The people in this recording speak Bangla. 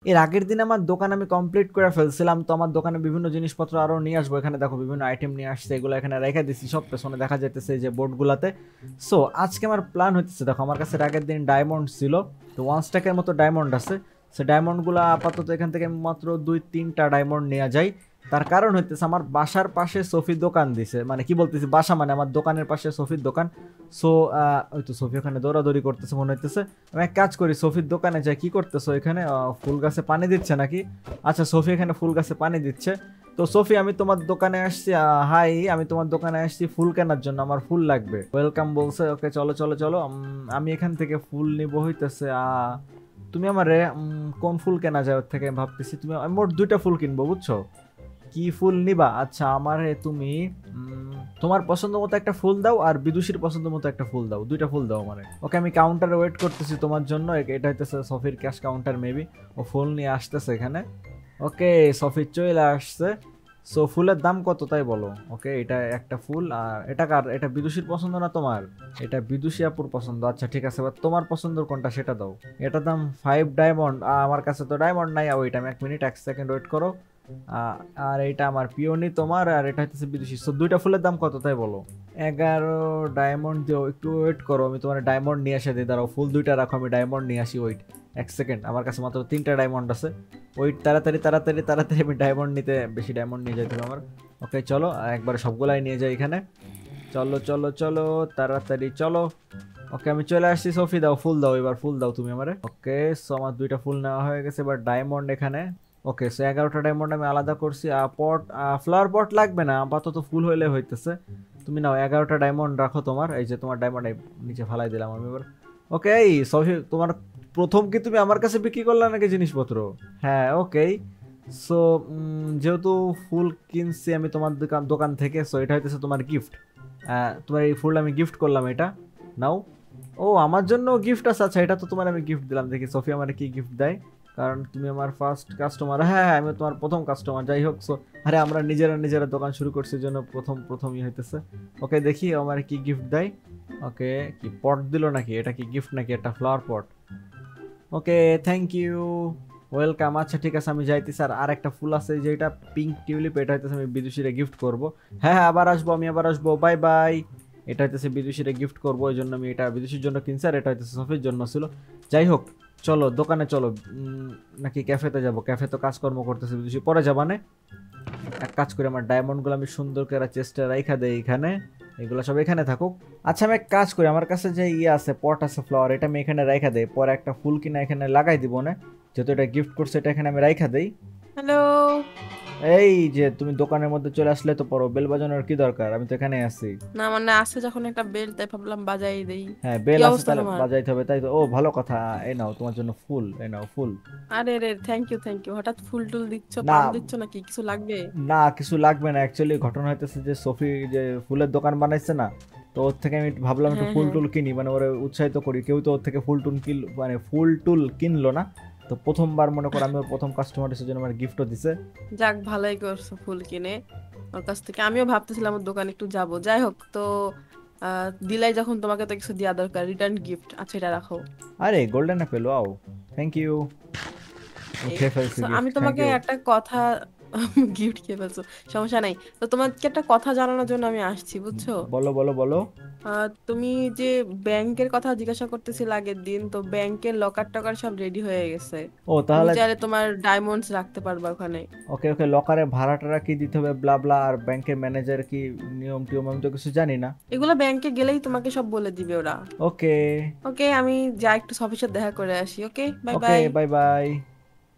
এর আগের দিন আমার দোকান আমি কমপ্লিট করে ফেলছিলাম, তো আমার দোকানে বিভিন্ন জিনিসপত্র আরো নিয়ে আসবো। এখানে দেখো বিভিন্ন আইটেম নিয়ে আসছে, এগুলো এখানে রেখে দিচ্ছি সব পেছনে দেখা যাইতেছে এই যে বোর্ডগুলাতে। সো আজকে আমার প্ল্যান হইতেছে, দেখো আমার কাছে এর আগের দিন ডায়মন্ড ছিল, তো 1 স্ট্যাকের মতো ডায়মন্ড আছে। সে ডায়মন্ডগুলো আপাতত এখান থেকে মাত্র 2-3টা ডায়মন্ড নেওয়া যায়। তার কারণ হইতেছে আমার বাসার পাশে সফি দোকান দিছে, মানে কি বলতেছি বাসা মানে আমার দোকানের পাশে সফির দোকান। সো ওই তো সফি ওখানে দৌড়াদৌড়ি করতেছে মনে হইতেছে। আমি এক কাজ করি, সফির দোকানে যাই। কি করতেছো এখানে? ফুল গাছে পানি দিচ্ছে নাকি? আচ্ছা, সফি এখানে ফুল গাছে পানি দিচ্ছে। তো সফি, আমি তোমার দোকানে আসছি। হাই, আমি তোমার দোকানে আসছি ফুল কেনার জন্য, আমার ফুল লাগবে। ওয়েলকাম বলছে। ওকে, চলো চলো চলো। আমি এখান থেকে ফুল নিব হইতেছে। তুমি আমারে কোন ফুল কেনা যায় ওর থেকে আমি ভাবতেছি। তুমি আমি মোট 2টা ফুল কিনবো, বুঝছো? কি ফুল নিবা? আচ্ছা, আমারে তুমি তোমার পছন্দ মতো একটা ফুল দাও, আর বিদুষীর পছন্দ মতো একটা ফুল দাও। 2টা ফুল দাও আমারে। ওকে, আমি কাউন্টারে ওয়েট করতেছি তোমার জন্য। এটা হইতেছে সফির ক্যাশ কাউন্টার মেবি। ও ফুল নিয়ে আসতেছে এখানে। ওকে, সফি চলে আসছে। সো ফুলের দাম কত তাই বলো। ওকে, এটা একটা ফুল। আর এটা কার? এটা বিদুষীর পছন্দ না তোমার? এটা বিদুষী আপুর পছন্দ। আচ্ছা ঠিক আছে, এবার তোমার পছন্দ কোনটা সেটা দাও। এটা দাম 5 ডায়মন্ড। আমার কাছে তো ডায়মন্ড নাই। ওয়েট, আমি 1 মিনিট 1 সেকেন্ড ওয়েট করো। আর এটা আমার পিওনি তোমার, আর এটা হচ্ছে বিদেশি। সো 2টা ফুলের দাম কত তাই বলো। 11 ডায়মন্ড দিও। একটু ওয়েট করো, আমি তোমার ডায়মন্ড নিয়ে আসে দিই। দাঁড়াও, ফুল 2টা রাখো, আমি ডায়মন্ড নিয়ে আসি। ওয়েট 1 সেকেন্ড, আমার কাছে মাত্র 3টা ডায়মন্ড আছে। ওয়েট, তাড়াতাড়ি তাড়াতাড়ি তাড়াতাড়ি, আমি ডায়মন্ড নিতে, বেশি ডায়মন্ড নিয়ে যাইতে হবে আমার। ওকে চলো, একবারে সবগুলাই নিয়ে যাই এখানে। চলো চলো চলো, তাড়াতাড়ি চলো। ওকে, আমি চলে আসছি। সফি দাও, ফুল দাও, এবার ফুল দাও তুমি আমারে। ওকে, সো আমার 2টা ফুল নেওয়া হয়ে গেছে। এবার ডায়মন্ড এখানে। ওকে, সো 11টা ডায়মন্ড আমি আলাদা করছি। পট, ফ্লাওয়ার পট লাগবে না, আপাতত ফুল হইলে হইতেছে। তুমি নাও 11টা ডায়মন্ড রাখো তোমার। এই যে তোমার ডায়মন্ড নিচে ফালাই দিলাম আমি এবার। ওকে, এই সফি, তোমার প্রথম কি তুমি আমার কাছে বিক্রি করলা নাকি জিনিসপত্র? হ্যাঁ, ওকে। সো যেহেতু ফুল কিনছি আমি তোমার দোকান দোকান থেকে, সো এটা হইতেছে তোমার গিফট। তোমার এই ফুল আমি গিফট করলাম, এটা নাও। ও, আমার জন্য গিফট আছে। আচ্ছা, এটা তো তোমার আমি গিফট দিলাম। দেখি সফি আমার কি গিফট দেয়, কারণ তুমি আমার ফার্স্ট কাস্টমার। হ্যাঁ হ্যাঁ, আমি তোমার প্রথম কাস্টমার। যাই হোক, সো আরে আমরা নিজেরা নিজেরা দোকান শুরু করছি জন্য প্রথম প্রথমই হইতেছে। ওকে, দেখি আমার কি গিফট দেয়। ওকে, কি পট দিল নাকি? এটা কি গিফট নাকি? একটা flower pot. Okay, thank you, welcome. আচ্ছা ঠিক আছে, আমি যাইতেছি। আর একটা ফুল আছে যেটা পিঙ্ক টিউলিপ, এটা হইতেছে আমি বিদুষীরে গিফট করব। হ্যাঁ হ্যাঁ, আবার আসবো, আমি আবার আসবো, বাই বাই। এটা হইতেছে বিদুষীরে গিফট করবো, ওই জন্য আমি এটা বিদুষীর জন্য কিনছি, আর এটা হইতেছে সফির জন্য ছিল। যাই হোক, চলো দোকানে চলো। নাকি ক্যাফেতে যাব? ক্যাফে তো কাজকর্ম করতেছে বিদুষী, পরে যাবা না? এক কাজ করে আমার ডায়মন্ডগুলো আমি সুন্দর করে চেষ্টা রাইখা দেই এখানে। এগুলো সব এখানে থাকুক। আচ্ছা, আমি এক কাজ করি, আমার কাছে যে ইয়ে আছে, পট আছে ফ্লাওয়ার, এটা আমি এখানে রাইখা দেই। পরে একটা ফুল কিনা এখানে লাগাই দিব না, যেহেতু এটা গিফট করছে, এটা এখানে আমি রাইখা দেই। হ্যালো। এই যে তুমি দোকানের মধ্যে চলে আসলে, তো পড়ো, বেল বাজানোর কি দরকার? আমি তো এখানে আছি। না মানে আছে যখন একটা বেল, তাই ভাবলাম বাজাই দেই। হ্যাঁ, কি বেল আছে অবস্থা তাহলে তোমার? বাজাইতে হবে, তাই তো? ও, ভালো কথা। এই নাও তোমার জন্য ফুল, এই নাও ফুল। আরে রে, থ্যাংক ইউ থ্যাংক ইউ। হঠাৎ ফুল টুল দিচ্ছ, না পাম দিচ্ছ নাকি? কিছু লাগবে? না, কিছু লাগবে না। অ্যাকচুয়ালি ঘটনা হইতেছে যে সফি যে ফুলের দোকান বানাইছে না, তো ওর থেকে আমি ভাবলাম একটু হ্যাঁ ফুল হ্যাঁ। টুল কিনি, মানে ওরা উৎসাহিত করি। কেউ তো ওর থেকে ফুল টুল মানে ফুল টুল কিনলো না। তো প্রথমবার মনে করো আমি ওর প্রথম কাস্টমার, এসে জন্য আমার গিফটও দিছে। যাক, ভালোই করছো ফুল কিনে ওর কাছ থেকে। আমিও ভাবতেছিলাম ওর দোকানে একটু যাব। যাই হোক তো, দিলাই যখন, তোমাকে তো কিছু দেওয়া দরকার, রিটার্ন গিফট। আচ্ছা, এটা রাখো। আরে golden apple, wow, thank you. এই খেয়ে ফেলছি so, গিফট, আমি থ্যাংক তোমাকে ইউ। একটা কথা গিফট খেয়ে ফেলছো, সমস্যা নাই। তো তোমাকে একটা কথা জানানোর জন্য আমি আসছি, বুঝছো? বলো বলো বলো। তুমি যে ব্যাংকের কথা জিজ্ঞাসা করতেছিলে আগের দিন, তো ব্যাংকের লকার টকার সব রেডি হয়ে গেছে। ও তুমি তাহলে, চাইলে তোমার ডায়মন্ডস রাখতে পারবা ওখানে। ওকে ওকে, লকারে ভাড়া টাড়া কি দিতে হবে, ব্লা ব্লা, আর ব্যাংকের ম্যানেজার কি নিয়ম টিয়ম, আমি তো কিছু জানি না। এগুলো ব্যাংকে গেলেই তোমাকে সব বলে দিবে ওরা। ওকে। ওকে, আমি যাই একটু সফিসের দেখা করে আসি। Okay, bye okay, bye. Bye by.